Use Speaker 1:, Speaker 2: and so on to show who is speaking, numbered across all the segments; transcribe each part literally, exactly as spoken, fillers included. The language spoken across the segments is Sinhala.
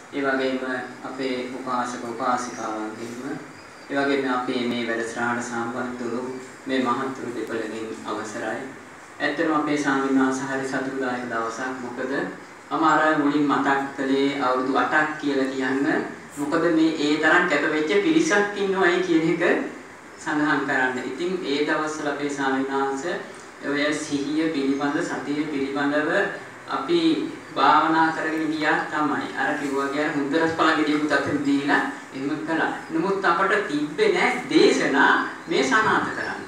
Speaker 1: ඒ වගේම අපේ උපාසක උපාසිකාවන්ගෙන්ම ඒ වගේම අපේ මේ වැඩසටහනට සම්බන්ධ වූ මේ මහත්තුරු දෙපළගෙන් අවසරයි. ඇත්තටම අපේ ස්වාමීන් වහන්සේ හරි සතුටුදායක දවසක්. මොකද මම අර මුලින් මතක් කළේ අවුරුදු අටක් කියලා කියන්න. මොකද මේ ඒ තරම් කැප වෙච්ච පිරිසක් ඉන්නවයි කියන එක සඳහන් කරන්න. ඉතින් ඒ දවස්වල අපේ ස්වාමීන් වහන්සේ ඔය සිහිය පිළිබඳ සතිය පිළිබඳව අපි භාවනා කරගෙන ගියා තමයි. අර කිව්වා කියන මුද්දරස් පළගෙඩියකුත් අතෙන් දීලා එහෙම කළා. නමුත් අපට තිබ්බේ නැහැ දේශනා මේ සනාථ කරන්න.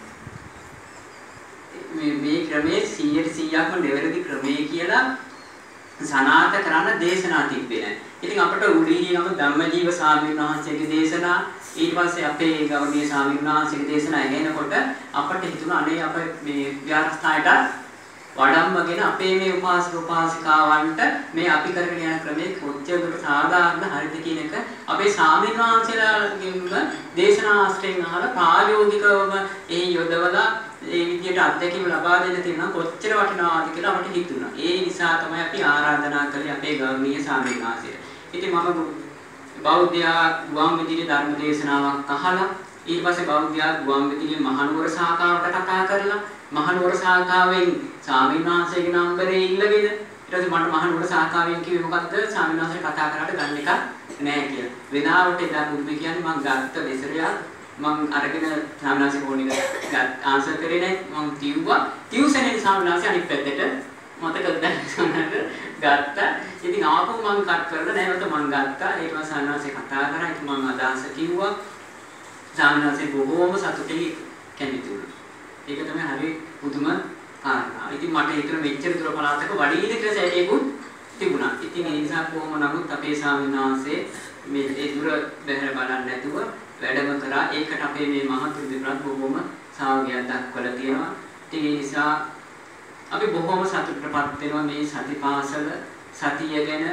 Speaker 1: මේ මේ ක්‍රමයේ සියයට සීයක්ම නිවැරදි ක්‍රමයේ කියලා සනාථ කරන්න දේශනා තිබ්බේ නැහැ. ඉතින් අපට උඩිහියම ධම්මජීව ස්වාමීන් වහන්සේගේ දේශනා ඊට පස්සේ අපේ ගෞරවනීය ස්වාමීන් වහන්සේගේ දේශනා ඇහෙනකොට අපට හිතුණා අනේ අප මේ විහාරස්ථානයට වඩම්මගෙන අපේ මේ උපාසක උපාසිකාවන්ට මේ අපි කරගෙන යන ක්‍රමයේ කොච්චර සාධාරණ හරිද කියන එක අපේ ස්වාමීන් වහන්සේලාගෙන් දේශනා ආශ්‍රයෙන් අහලා ප්‍රායෝගිකවම ඒ යොදවලා ඒ විදියට අත්දැකීම් ලබා දෙන්න තියෙනවා කොච්චර වටිනවද කියලා අපිට හිතුණා. ඒ නිසා තමයි අපි ආරාධනා කළේ අපේ ගෞරවනීය ස්වාමීන් වහන්සේට. ඉතින් මම බෞද්ධයා ගුවන් විදුලි ධර්ම දේශනාවක් අහලා ඊට පස්සේ බෞද්ධයා ගුවන් විදුලි මහනුවර ශාඛාවට කතා කරලා මහනුවර ශාඛාවෙන් ස්වාමීන් වහන්සේගේ නම්බරේ ඉල්ලගෙන ඊට පස්සේ මට මහනුවර ශාඛාවෙන් කිව්වේ මොකද්ද ස්වාමීන් වහන්සේ කතා කරාට ගන්න එක නෑ කියලා. වෙනාවට එදා පුදුම කියන්නේ මම ගත්ත දෙසරයක් මම අරගෙන ස්වාමීන් වහන්සේ ෆෝන් එක ආන්සර් කරේ නෑ. මම කිව්වා ටියුෂන් ස්වාමීන් වහන්සේ අනිත් පැත්තට මතකද දැන් ගත්තා. ඉතින් ආපහු මම කට් කරලා නැවත මම ගත්තා. ඊට පස්සේ ස්වාමීන් වහන්සේ කතා කරා. ඉතින් මම අදහස කිව්වා. ස්වාමීන් වහන්සේ බොහෝම සතුටින් කැමති වුණා. ඒක තමයි හරි පුදුම කාරණා. ඉතින් මට හිතුණා මෙච්චර දුර පළාතක වඩීද කියලා සැකේකුත් තිබුණා. ඉතින් ඒ නිසා කොහොම නමුත් අපේ ස්වාමීන් වහන්සේ මේ ඒ දුර බැහැර බලන්නේ නැතුව වැඩම කරා. ඒකට අපේ මේ මහතුරු දෙපළත් බොහොම සාවගයක් දක්වලා තියෙනවා. ඉතින් ඒ නිසා අපි බොහොම සතුටටපත් වෙනවා මේ සතිපාසල සතිය ගැන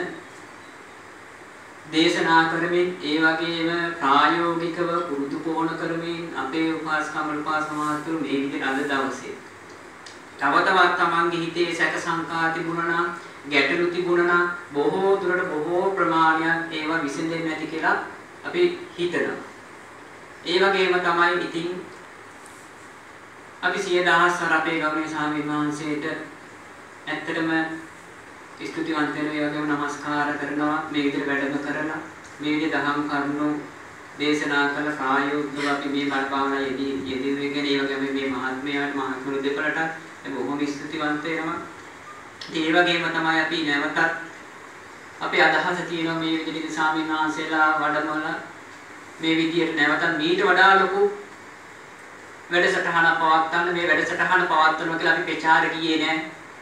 Speaker 1: දේශනා කරමින් ඒ වගේම ප්‍රායෝගිකව පුරුදු පුහුණු කරමින් අපේ උපාසකම උපාසකමාතුරු මේ විදිහට අද දවසේ තව තවත් තමන්ගේ හිතේ සැක සංකා තිබුණා නම් ගැටලු තිබුණා නම් බොහෝ දුරට බොහෝ ප්‍රමාණයක් ඒවා විසඳෙන්නේ නැති කියලා අපි හිතනවා. ඒ වගේම තමයි ඉතින් අපි සිය දහස්වර අපේ ගෞරවනීය ස්වාමීන් වහන්සේට ඇත්තටම ස්තුතිවන්ත වෙනවා. ඒ වගේම නමස්කාර කරනවා. මේ විදිහට වැඩම කරලා මේ විදිහට දහම් කරුණු දේශනා කළ ප්‍රායෝගිකව අපි මේ බණ භාවනා යෙදී යෙදෙන්නේ. ඒ වගේම මේ මහත්මයාට මහත්මුරු දෙපළට බොහොම ස්තුතිවන්ත වෙනවා. ඒ වගේම තමයි අපි නැවතත් අපේ අදහස තියෙනවා මේ විදිහට ස්වාමීන් වහන්සේලා වඩමලා මේ විදිහට නැවතත් මීට වඩා ලොකු වැඩසටහන පවත්වන්න. මේ වැඩසටහන පවත්වනවා කියලා අපි ප්‍රචාර ගියේ නෑ.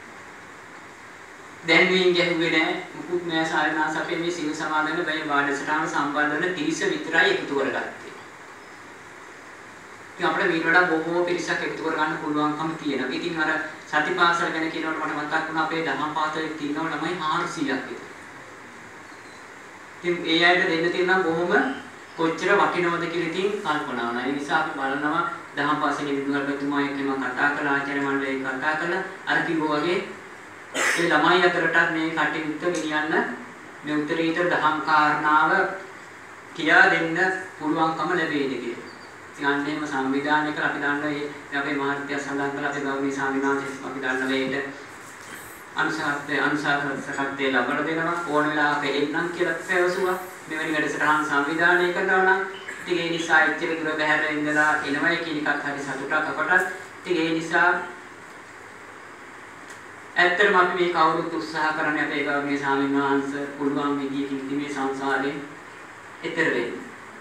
Speaker 1: දැන්වීම් ගැහුවේ නෑ. මුකුත් නෑ. සාරනාස අපේ මේ සිල් සමාදන් වෙයි වැඩසටහන සම්බන්ධ වෙන තිරිස විතරයි එකතු කරගත්තේ. ඉතින් අපිට මීට වඩා බොහෝ පිරිසක් එකතු කරගන්න පුළුවන්කම තියෙනවා. ඉතින් අර සතිපාසල ගැන කියනකොට මට මතක් වුණා අපේ දහම් පාසලේ තියෙනව ළමයි හාරසීයක් විතර. ඉතින් ඒ අයට දෙන්න තියෙනවා බොහොම කොච්චර වටිනවද කියලා ඉතින් කල්පනා වුණා. ඒ නිසා අපි බලනවා දහම් පාසලේ විදුහල්පතිතුමා එක්ක මම කතා කළා, ආචාර්ය මණ්ඩලයෙන් කතා කළා. අර කිව්වා වගේ ඒ ළමයි අතරටත් මේ කටයුත්ත ගෙනියන්න මේ උත්තරීතර දහම් කාරණාව කියා දෙන්න පුළුවන්කම ලැබෙයිද කියලා. ඉතින් අන්නේම සංවිධානය කරලා අපි දන්නවා අපේ මහත්ය සඳහන් කළා අපේ ගෞරවනීය ස්වාමීන් වහන්සේ අපි දන්නවා මේකට අනුශාසනය අනුශාසනය ලබා දෙනවා. ඕන වෙලාවක එන්නම් කියලා පැවසුවා. මෙවැනි වැඩසටහන් සංවිධානය කරනවා නම් ඉතින් ඒ නිසා ඉතිරි දුර බැහැර ඉඳලා එනවයි කියන එකත් හරි සතුටක් අපට. ඉතින් ඒ නිසා ඇත්තටම අපි මේ කවුරුත් උත්සාහ කරන්නේ අපේ ගෞරවනීය ස්වාමීන් වහන්සේ පුළුවන් විදිහකින් මේ සංසාරයෙන් එතර වෙන්න.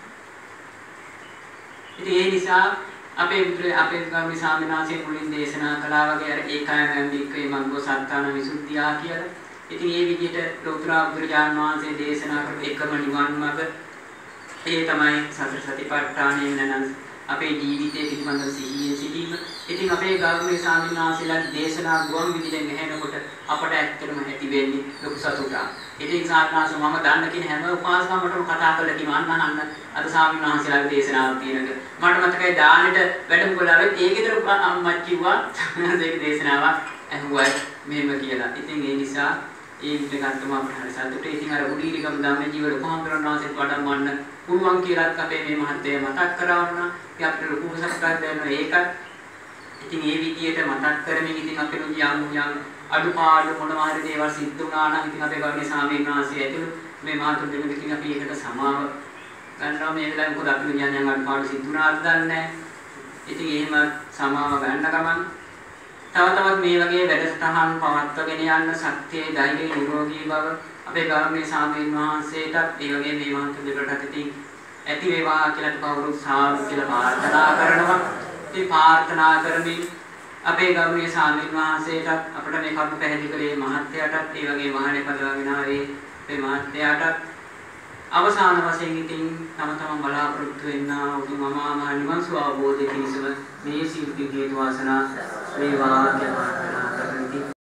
Speaker 1: ඉතින් ඒ නිසා අපේ විතර අපේ ගෞරවනීය ස්වාමීන් වහන්සේ මුලින් දේශනා කළා වගේ අර ඒකායන වික්කේ මග්ගෝ සත්තාන විසුද්ධියා කියලා. ඉතින් ඒ විදිහට ලෝතර බුදුරජාණන් වහන්සේ දේශනා කරපු එකම නිවන් මඟ ඒ තමයි සතර සතිපට්ඨානය වෙනනම් අපේ ජීවිතයේ පිළිබඳව සිහියෙන් සිටීම. ඉතින් අපේ ගෞරවනීය ස්වාමීන් වහන්සේලා දේශනා ගුවන් විදුලියෙන් ඇහෙනකොට අපට ඇත්තටම ඇති වෙන්නේ ලොකු සතුටක්. ඉතින් සාකනාස මම දන්න කෙන හැම උපාසකවකටම කතා කරලා කියනවා අන්න අන්න අද ස්වාමීන් වහන්සේලාගේ දේශනාවක් තියෙනක. මට මතකයි දානෙට වැඩම කළාවෙත් ඒකේතර අම්මා කිව්වා ඒක දේශනාවක් ඇහුවා මෙහෙම කියලා. ඉතින් ඒ නිසා ඒ විදිහටම අපිට හරි සතුටුයි. ඉතින් අර උඩීරිකම් ධම්මජීව ලෝකහාමුදුරන්වහන්සේට වඩා මන්න පුළුවන් කියලාත් අපේ මේ මහත්තයා මතක් කරවන්න. ඉතින් අපිට ලොකු සතුටක් දැනෙනවා ඒකත්. ඉතින් මේ විදිහට මතක් කරමින් ඉතින් අපේ යම් යම් අඩුපාඩු මොනවා හරි දේවල් සිද්ධ වුණා නම් ඉතින් අපේ ගෞරවනීය ස්වාමීන් වහන්සේ ඇතුළු මේ මහතුන් දෙනෙක් ඉතින් අපි ඒකට සමාව ගන්නවා. මේ වෙලාවේ මොකද අපි යම් යම් අඩුපාඩු සිද්ධ වුණාද දන්නේ නැහැ. ඉතින් එහෙම සමාව ගන්න ගමන් තව තවත් මේ වගේ වැඩසටහන් පවත්වාගෙන යන්න ශක්තිය, ධෛර්යය, නිරෝගී බව අපේ ගෞරවනීය ස්වාමීන් වහන්සේටත් ඒ වගේ මේ මහත් දෙකට ඉතින් ඇති වේවා කියලා කවුරුත් සාදු කියලා ප්‍රාර්ථනා කරනවා. ඉතින් ප්‍රාර්ථනා කරමින් අපේ ගෞරවනීය ස්වාමීන් වහන්සේටත් අපිට මේ කරුණු පැහැදිලි කළේ මහත්යටත් ඒ වගේ මහානේ පදවගෙන ආවේ අපේ මහත්යටත් අවසාන වශයෙන් ඉතින් තම තමන් බලාපොරොත්තු වෙන්නා උතුම් අමා මහ නිවන් සුව අවබෝධ කිරීම මේ සිද්ධි හේතු වාසනා වේවා කියලා